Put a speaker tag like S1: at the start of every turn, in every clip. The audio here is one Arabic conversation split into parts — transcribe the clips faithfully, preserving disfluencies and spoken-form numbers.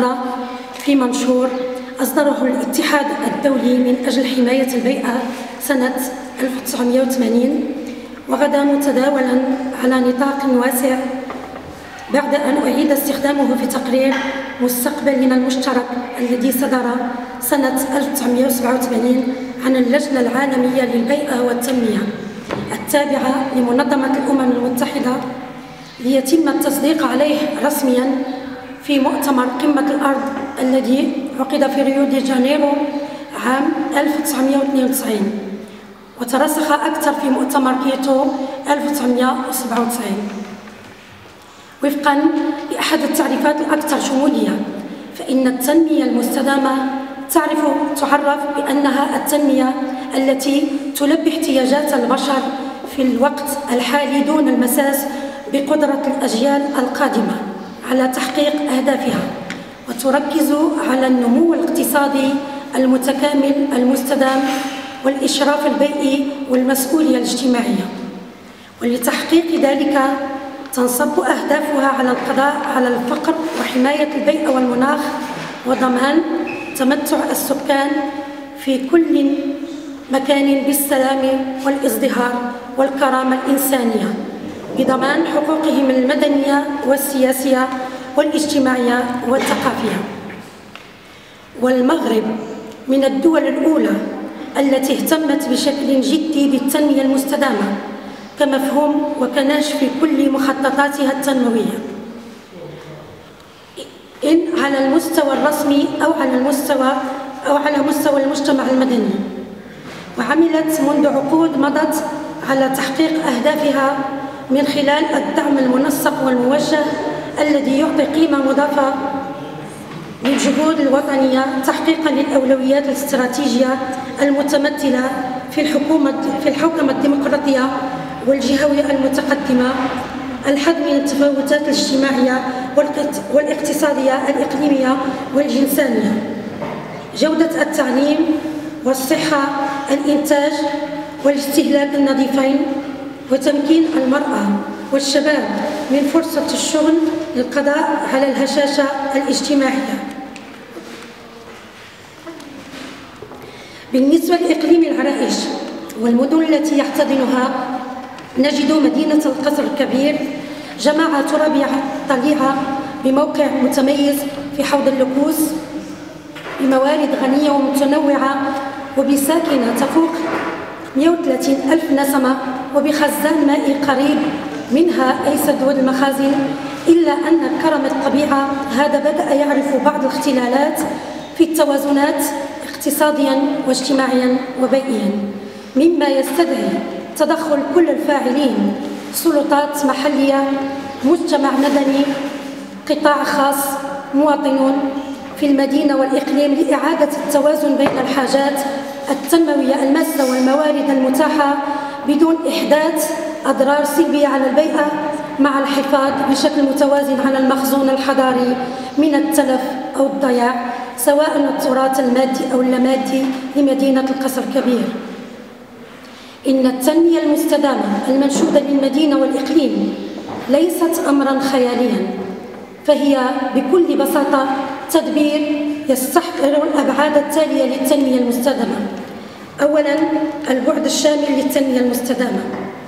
S1: مرة في منشور أصدره الاتحاد الدولي من أجل حماية البيئة سنة ألف وتسعمائة وثمانين، وغدا متداولا على نطاق واسع بعد أن أعيد استخدامه في تقرير مستقبلنا المشترك الذي صدر سنة ألف وتسعمائة وسبعة وثمانين عن اللجنة العالمية للبيئة والتنمية التابعة لمنظمة الأمم المتحدة، ليتم التصديق عليه رسميا في مؤتمر قمة الأرض الذي عقد في ريو دي جانيرو عام ألف وتسعمائة واثنين وتسعين، وترسخ أكثر في مؤتمر كيوتو ألف وتسعمائة وسبعة وتسعين. وفقا لأحد التعريفات الأكثر شمولية، فإن التنمية المستدامة تعرف تعرف بأنها التنمية التي تلبي احتياجات البشر في الوقت الحالي دون المساس بقدرة الأجيال القادمة على تحقيق أهدافها، وتركز على النمو الاقتصادي المتكامل المستدام والإشراف البيئي والمسؤولية الاجتماعية. ولتحقيق ذلك تنصب أهدافها على القضاء على الفقر وحماية البيئة والمناخ وضمان تمتع السكان في كل مكان بالسلام والازدهار والكرامة الإنسانية، بضمان حقوقهم المدنية والسياسية والاجتماعية والثقافية. والمغرب من الدول الأولى التي اهتمت بشكل جدي بالتنمية المستدامة كمفهوم وكنهج في كل مخططاتها التنموية، إن على المستوى الرسمي أو على المستوى أو على مستوى المجتمع المدني، وعملت منذ عقود مضت على تحقيق أهدافها من خلال الدعم المنسق والموجه الذي يعطي قيمة مضافة للجهود الوطنية تحقيقا للأولويات الاستراتيجية المتمثلة في الحكومة في الحوكمة الديمقراطية والجهوية المتقدمة، الحد من التفاوتات الاجتماعية والاقتصادية الإقليمية والجنسانية، جودة التعليم والصحة، الإنتاج والاستهلاك النظيفين، وتمكين المرأة والشباب من فرصة الشغل للقضاء على الهشاشة الاجتماعية. بالنسبة لإقليم العرائش والمدن التي يحتضنها، نجد مدينة القصر الكبير جماعة ترابية طليعة بموقع متميز في حوض اللكوس، بموارد غنية ومتنوعة، وبساكنة تفوق مئة وثلاثين ألف نسمة، وبخزان مائي قريب منها أي سدود المخازن، إلا أن كرم الطبيعة هذا بدأ يعرف بعض الاختلالات في التوازنات اقتصاديا واجتماعيا وبيئيا، مما يستدعي تدخل كل الفاعلين، سلطات محلية، مجتمع مدني، قطاع خاص، مواطنون في المدينة والإقليم، لإعادة التوازن بين الحاجات التنموية الماسة والموارد المتاحة بدون إحداث أضرار سلبية على البيئة، مع الحفاظ بشكل متوازن على المخزون الحضاري من التلف أو الضياع، سواء التراث المادي أو اللامادي لمدينة القصر الكبير. إن التنمية المستدامة المنشودة للمدينة والإقليم ليست أمرا خياليا، فهي بكل بساطة تدبير يستحضر الأبعاد التالية للتنمية المستدامة. أولا، البعد الشامل للتنمية المستدامة: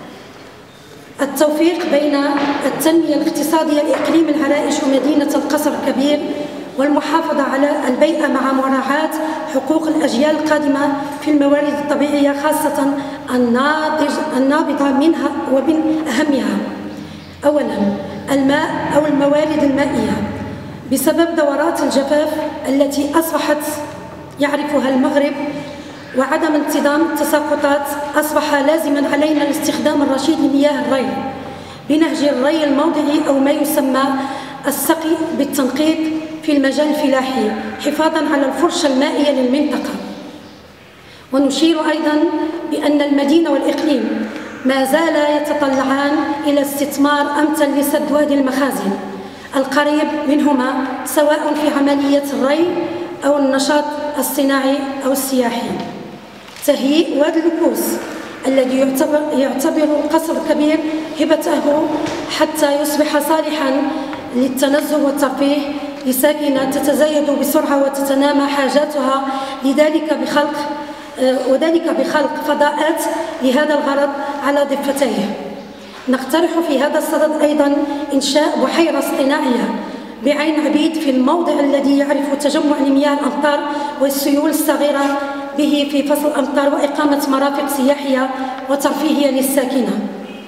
S1: التوفيق بين التنمية الاقتصادية لإقليم العرائش ومدينة القصر الكبير والمحافظة على البيئة مع مراعاة حقوق الأجيال القادمة في الموارد الطبيعية، خاصة النابضة منها ومن أهمها. أولا، الماء أو الموارد المائية. بسبب دورات الجفاف التي أصبحت يعرفها المغرب وعدم انتظام التساقطات، أصبح لازما علينا الاستخدام الرشيد لمياه الري بنهج الري الموضعي أو ما يسمى السقي بالتنقيط في المجال الفلاحي، حفاظا على الفرشة المائية للمنطقة. ونشير أيضا بأن المدينة والإقليم ما زالا يتطلعان إلى استثمار أمثل لسد وادي المخازن القريب منهما، سواء في عملية الري أو النشاط الصناعي أو السياحي. تهيئ وادي اللكوس الذي يعتبر, يعتبر القصر الكبير هبته حتى يصبح صالحا للتنزه والترفيه لساكنة تتزايد بسرعة وتتنامى حاجاتها، لذلك بخلق وذلك بخلق فضاءات لهذا الغرض على ضفتيه. نقترح في هذا الصدد أيضا إنشاء بحيرة اصطناعية بعين عبيد في الموضع الذي يعرف تجمع لمياه الأمطار والسيول الصغيرة به في فصل الأمطار، وإقامة مرافق سياحية وترفيهية للساكنة.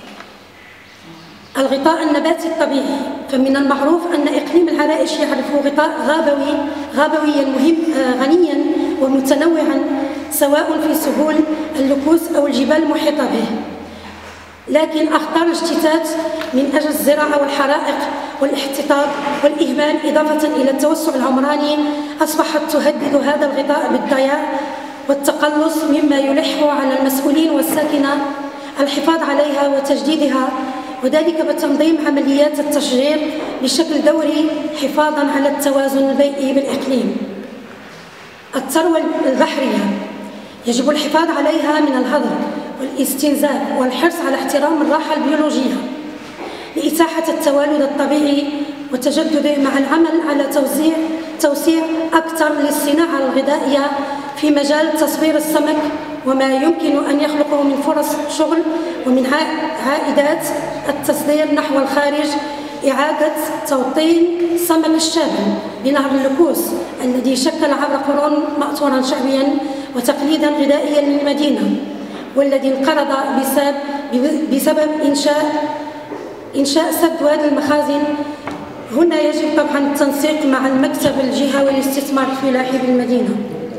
S1: الغطاء النباتي الطبيعي، فمن المعروف أن إقليم العرائش يعرف غطاء غابوي غابويا مهم غنيا ومتنوعا، سواء في سهول اللكوس أو الجبال المحيطة به، لكن أخطار الاجتثاث من أجل الزراعة والحرائق والاحتطاب والإهمال إضافة إلى التوسع العمراني أصبحت تهدد هذا الغطاء بالضياع والتقلص، مما يلح على المسؤولين والساكنة الحفاظ عليها وتجديدها، وذلك بتنظيم عمليات التشجير بشكل دوري حفاظا على التوازن البيئي بالإقليم. الثروة البحرية يجب الحفاظ عليها من الهدر والاستنزاف والحرص على احترام الراحة البيولوجية لإتاحة التوالد الطبيعي وتجدده، مع العمل على توزيع توسيع أكثر للصناعة الغذائية في مجال تصبير السمك وما يمكن أن يخلقه من فرص شغل ومن عائدات التصدير نحو الخارج. إعادة توطين سمك الشابل بنهر اللكوس الذي شكل عبر قرون مأثورا شعبيا وتقليدا غذائيا للمدينة، والذي انقرض بسبب, بسبب إنشاء إنشاء سد وادي المخازن. هنا يجب طبعا التنسيق مع المكتب الجهوي للاستثمار الفلاحي بالمدينة.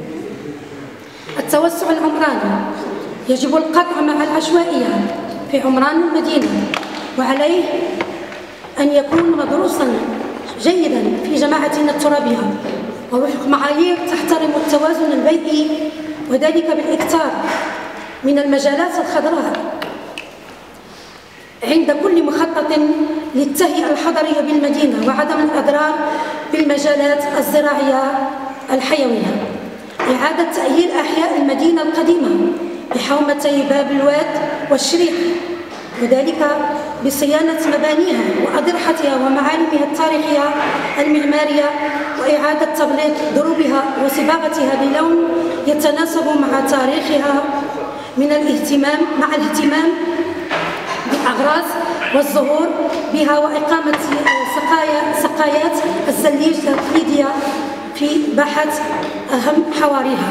S1: التوسع العمراني يجب القطع مع العشوائية في عمران المدينة، وعليه أن يكون مدروسا جيدا في جماعتنا الترابية ووفق معايير تحترم التوازن البيئي، وذلك بالإكثار من المجالات الخضراء عند كل مخطط للتهيئة الحضرية بالمدينة، وعدم الأضرار بالمجالات الزراعية الحيوية. إعادة تأهيل أحياء المدينة القديمة بحومتي باب الواد والشريح، وذلك بصيانة مبانيها وأضرحتها ومعالمها التاريخية المعمارية، وإعادة تبليط دروبها وصباغتها بلون يتناسب مع تاريخها، من الاهتمام مع الاهتمام بالأغراض والزهور بها، وإقامة سقايا سقايات الزليج التقليدية في باحة أهم حواريها.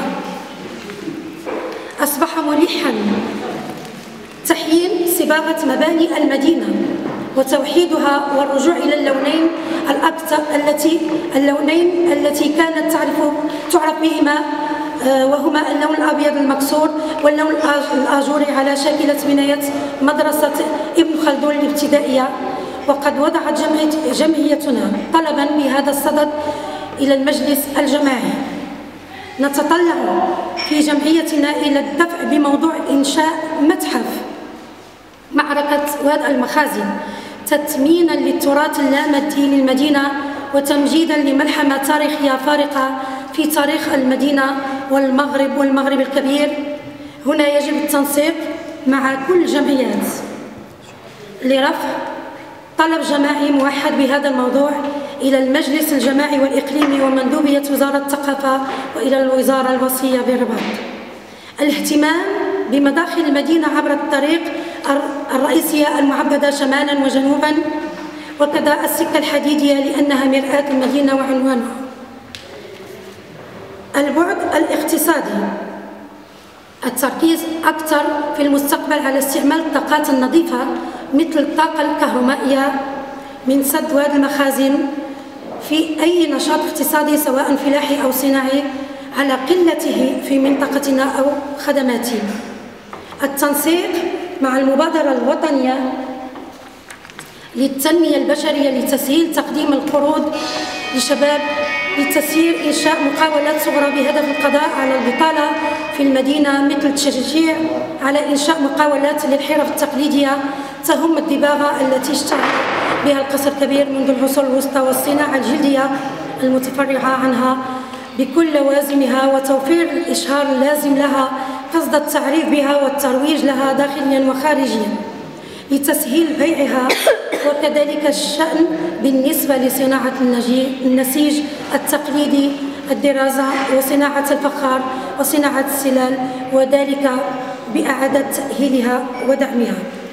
S1: أصبح ملحا تحيين صباغة مباني المدينة وتوحيدها والرجوع إلى اللونين الأكثر التي اللونين التي كانت تعرف تعرف بهما، وهما اللون الأبيض المكسور واللون الآجوري، على شاكلة بناية مدرسة ابن خلدون الابتدائية. وقد وضعت جمعيتنا طلبا بهذا الصدد إلى المجلس الجماعي. نتطلع في جمعيتنا إلى الدفع بموضوع إنشاء متحف معركة واد المخازن، تثمينا للتراث اللامادي للمدينة وتمجيدا لملحمة تاريخية فارقة في تاريخ المدينة والمغرب والمغرب الكبير. هنا يجب التنسيق مع كل الجمعيات لرفع طلب جماعي موحد بهذا الموضوع إلى المجلس الجماعي والإقليمي ومندوبية وزارة الثقافة وإلى الوزارة الوصية بالرباط. الاهتمام بمداخل المدينة عبر الطريق الرئيسية المعبدة شمالا وجنوبا، وكذا السكة الحديدية لأنها مرآة المدينة وعنوانها. البعد الاقتصادي، التركيز أكثر في المستقبل على استعمال الطاقات النظيفة مثل الطاقة الكهرومائية من سد وادي المخازن في أي نشاط اقتصادي سواء فلاحي أو صناعي على قلته في منطقتنا أو خدماته. التنسيق مع المبادرة الوطنية للتنمية البشرية لتسهيل تقديم القروض لشباب لتسيير إنشاء مقاولات صغرى بهدف القضاء على البطالة في المدينة، مثل التشجيع على إنشاء مقاولات للحرف التقليدية تهم الدباغة التي اشتهر بها القصر الكبير منذ العصور الوسطى، والصناعة الجلدية المتفرعة عنها بكل لوازمها، وتوفير الإشهار اللازم لها قصد التعريف بها والترويج لها داخليا وخارجيا لتسهيل بيعها وكذلك الشأن بالنسبة لصناعة النسيج التقليدي، الدراسة وصناعة الفخار وصناعة السلال، وذلك بإعادة تأهيلها ودعمها.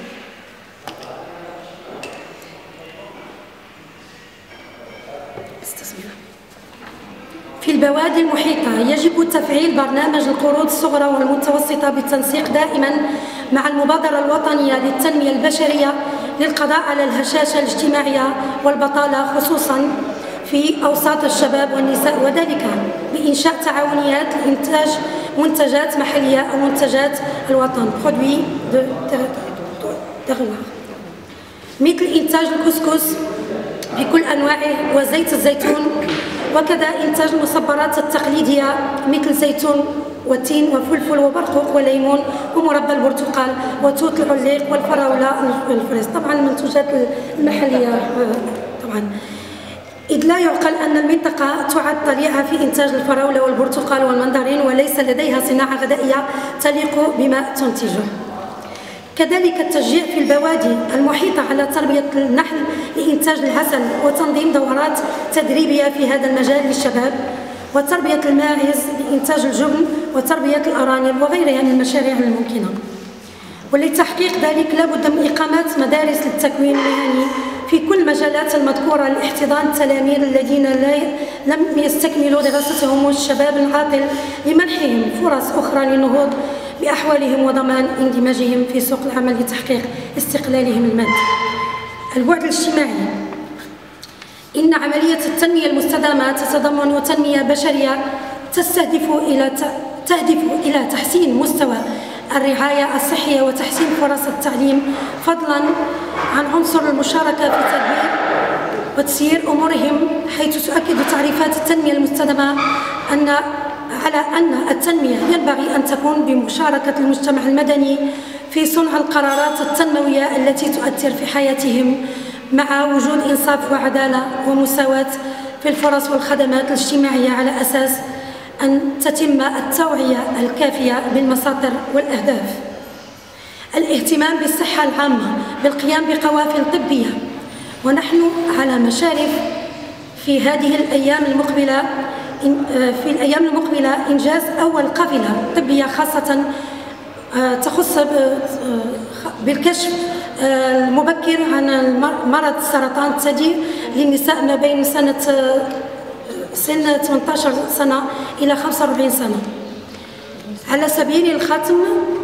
S1: في البوادي المحيطة يجب تفعيل برنامج القروض الصغرى والمتوسطة بالتنسيق دائما مع المبادرة الوطنية للتنمية البشرية للقضاء على الهشاشة الاجتماعية والبطالة خصوصا في أوساط الشباب والنساء، وذلك بإنشاء تعاونيات لإنتاج منتجات محلية أو منتجات الوطن برودوي دو تيرواغ، مثل إنتاج الكسكس بكل أنواعه وزيت الزيتون، وكذا إنتاج المصبرات التقليدية مثل زيتون والتين وفلفل وبرقوق وليمون ومربى البرتقال وتوت العليق والفراولة والفريز، طبعا المنتوجات المحلية طبعا. إذ لا يعقل أن المنطقة تعد طليعة في إنتاج الفراولة والبرتقال والمندرين وليس لديها صناعة غذائية تليق بما تنتجه. كذلك التشجيع في البوادي المحيطة على تربية النحل لإنتاج العسل وتنظيم دورات تدريبية في هذا المجال للشباب، وتربية الماعز لإنتاج الجبن وتربية الأرانب وغيرها من المشاريع الممكنة. ولتحقيق ذلك لا بد من إقامة مدارس للتكوين المهني في كل المجالات المذكورة لاحتضان التلاميذ الذين لا لم يستكملوا دراستهم والشباب العاطل لمنحهم فرص أخرى للنهوض بأحوالهم وضمان اندماجهم في سوق العمل لتحقيق استقلالهم المادي. البعد الاجتماعي: إن عملية التنمية المستدامة تتضمن تنمية بشرية تستهدف إلى تهدف إلى تحسين مستوى الرعاية الصحية وتحسين فرص التعليم، فضلا عن عنصر المشاركة في تدبير وتسيير أمورهم، حيث تؤكد تعريفات التنمية المستدامة أن على أن التنمية ينبغي أن تكون بمشاركة المجتمع المدني في صنع القرارات التنموية التي تؤثر في حياتهم، مع وجود إنصاف وعدالة ومساواة في الفرص والخدمات الاجتماعية، على أساس أن تتم التوعية الكافية بالمصادر والأهداف. الاهتمام بالصحة العامة بالقيام بقوافل طبية، ونحن على مشارف في هذه الأيام المقبلة في الأيام المقبلة إنجاز أول قافلة طبية خاصة تخص بالكشف المبكر عن مرض سرطان الثدي للنساء ما بين سنة سن ثمانية عشر سنة إلى خمسة وأربعين سنة. على سبيل الختم،